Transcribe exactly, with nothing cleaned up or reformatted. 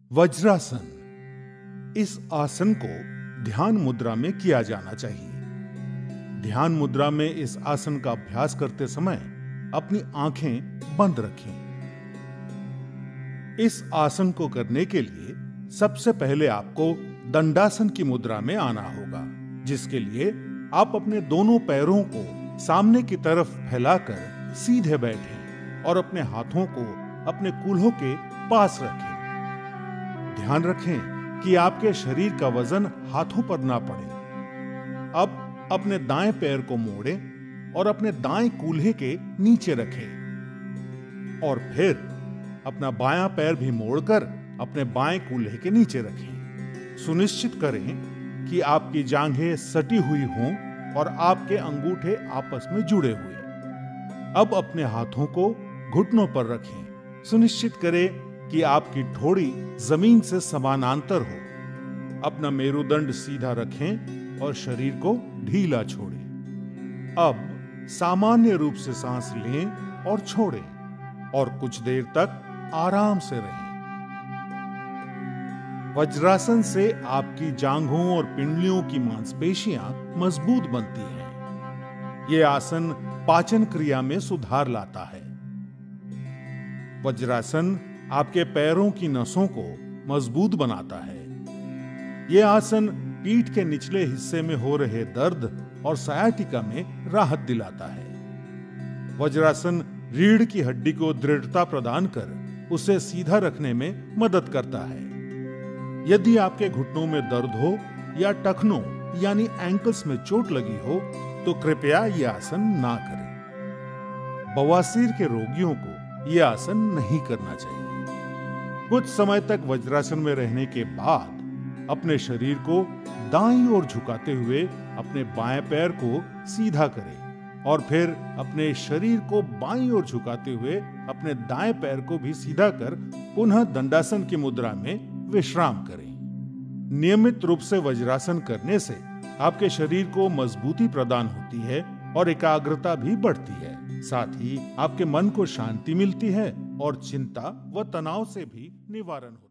वज्रासन। इस आसन को ध्यान मुद्रा में किया जाना चाहिए। ध्यान मुद्रा में इस आसन का अभ्यास करते समय अपनी आंखें बंद रखें। इस आसन को करने के लिए सबसे पहले आपको दंडासन की मुद्रा में आना होगा, जिसके लिए आप अपने दोनों पैरों को सामने की तरफ फैलाकर सीधे बैठें और अपने हाथों को अपने कूल्हों के पास रखें। ध्यान रखें कि आपके शरीर का वजन हाथों पर ना पड़े। अब अपने दाएं पैर को मोड़ें और अपने दाएं कूल्हे के नीचे रखें और फिर अपना बायां पैर भी मोड़कर अपने बाएं कूल्हे के नीचे रखें। सुनिश्चित करें कि आपकी जांघें सटी हुई हों और आपके अंगूठे आपस में जुड़े हुए। अब अपने हाथों को घुटनों पर रखें। सुनिश्चित करें कि आपकी ठोड़ी जमीन से समानांतर हो। अपना मेरुदंड सीधा रखें और शरीर को ढीला छोड़ें। अब सामान्य रूप से सांस लें और छोड़ें और कुछ देर तक आराम से रहें। वज्रासन से आपकी जांघों और पिंडलियों की मांसपेशियां मजबूत बनती हैं। यह आसन पाचन क्रिया में सुधार लाता है। वज्रासन आपके पैरों की नसों को मजबूत बनाता है। यह आसन पीठ के निचले हिस्से में हो रहे दर्द और सायाटिका में राहत दिलाता है। वज्रासन रीढ़ की हड्डी को दृढ़ता प्रदान कर उसे सीधा रखने में मदद करता है। यदि आपके घुटनों में दर्द हो या टखनों यानी एंकल्स में चोट लगी हो तो कृपया यह आसन ना करें। बवासीर के रोगियों को यह आसन नहीं करना चाहिए। कुछ समय तक वज्रासन में रहने के बाद अपने शरीर को दाईं ओर झुकाते हुए अपने बाएं पैर को सीधा करें और फिर अपने शरीर को बाईं ओर झुकाते हुए अपने दाएं पैर को भी सीधा कर पुनः दंडासन की मुद्रा में विश्राम करें। नियमित रूप से वज्रासन करने से आपके शरीर को मजबूती प्रदान होती है और एकाग्रता भी बढ़ती है। साथ ही आपके मन को शांति मिलती है और चिंता व तनाव से भी निवारण होता है।